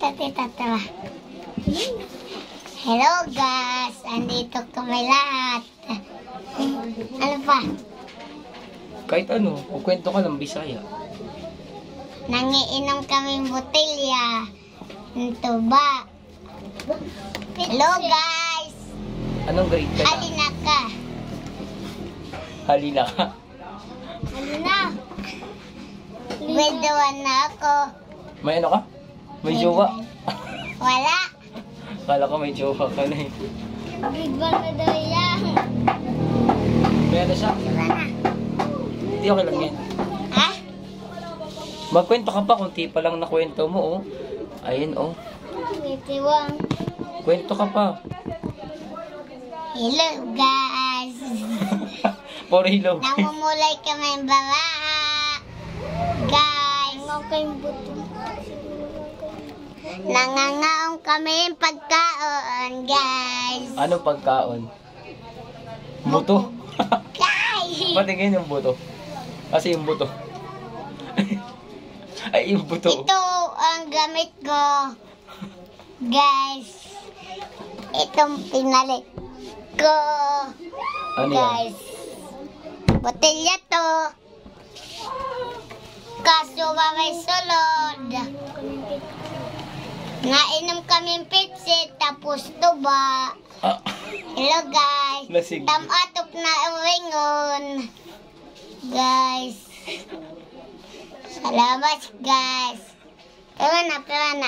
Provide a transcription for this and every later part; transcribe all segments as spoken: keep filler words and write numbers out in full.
Tita, tita, tara. Hello guys, andito kami lahat. Ano pa? Kahit ano, kukwento ka ng Bisaya. Nangiinom kaming botelya ng tuba. Hello guys! Anong grade ka na? Halina ka. Halina ka. Halina. Grade one na ako. May ano ka? May jowa? Wala. Kala ko may jowa ka na eh. Grade one na daw yan. May ano siya? Diba na? Hindi okay lang yan. Ha? Magkwento ka pa, kunti pa lang na kwento mo oh. Ayun oh. Grade one. Kwento ka pa. Hello guys. For hello. Namumulay kami ng baba. Guys. Nangangaong kami ng pagkaon, guys. Ano pagkaon? Buto. Guys. Patingin yung buto. Kasi yung buto. Ay, yung buto. Ito ang gamit ko. Guys. Itong pinalit ko. Ano yan? Guys. Botelya to. Kaso ba may sulod? Nainom kami Pepsi tapos tuba. Ah, Hello guys. lasing. Tamatop na uwingon. Guys. Salamat guys. Pero na, pero na.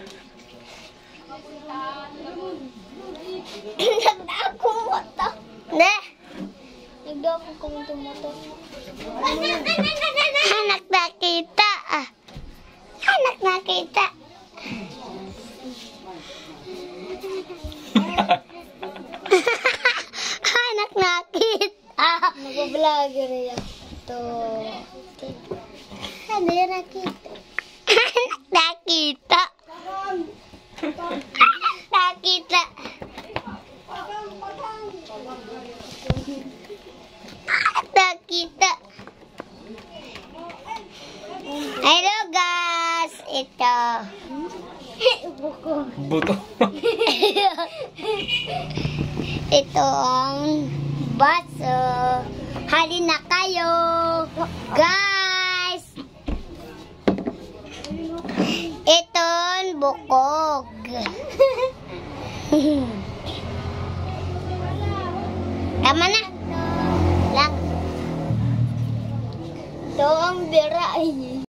Nagdako mo to. Ne? Nagdako ko mo to. Anak nakita. Ah. Anak nakita. Anak nakita. Nag-vlogger yan. Ito. Ano yan nakita? Anak nakita. Anak nakita. Anak nakita. Hello guys. Ito. buto. Ito ang baso. Halina kayo. Guys. Ito ang bukog. Tama na. Lang. Ito ang bira.